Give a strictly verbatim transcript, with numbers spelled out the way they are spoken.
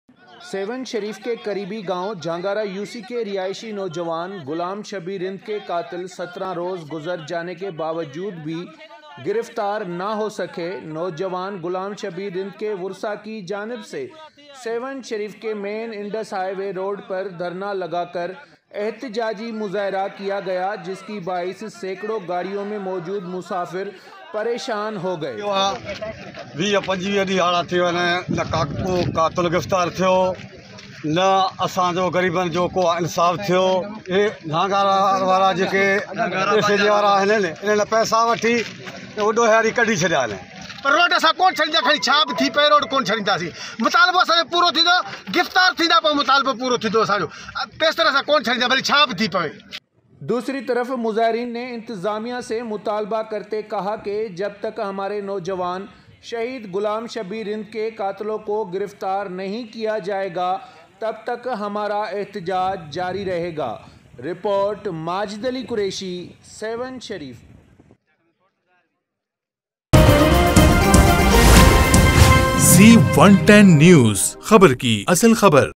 Seven शरीफ के करीबी गांव जांगारा यूसी के रिहायशी नौजवान गुलाम शबीर रिंद के कातिल सत्रह रोज गुजर जाने के बावजूद भी गिरफ्तार ना हो सके। नौजवान गुलाम शबीर रिंद के वर्सा की जानिब से सेवन शरीफ के मेन इंडस हाईवे रोड पर धरना लगाकर एहतजाजी मुजाहरा किया गया, जिसकी बाइस सैकड़ों गाड़ियों में मौजूद मुसाफिर परेशान हो गए। वीह पंजवीह ॾींहं हाड़ा थी वञे, न का को कातिल गिरफ़्तार थियो, न असांजो ग़रीबनि जो को इंसाफ़ थियो। हे झांगारा वारा जेके पैसे जे वारा आहिनि, इन्हनि पैसा वठी ओॾो हेड़ी कढी छॾिया आहिनि। पर रोड असां कोन छॾींदा, खणी छा बि थी पए रोड कोन छॾींदासीं। मुतालबो असांजो पूरो थींदो, गिरफ़्तार थींदा पोइ मुतालबो पूरो थींदो असांजो। तेसि तरह असां कोन छॾींदा, भले छा बि थी पए। दूसरी तरफ मुजाहिरीन ने इंतज़ामिया से मुतालबा करते कहा कि जब तक हमारे नौजवान शहीद गुलाम शबीर रिंद के कातिलों को गिरफ्तार नहीं किया जाएगा, तब तक हमारा एहतजाज जारी रहेगा। रिपोर्ट Majid Ali Qureshi, Sehwan Sharif. Zee one ten news, खबर की असल खबर।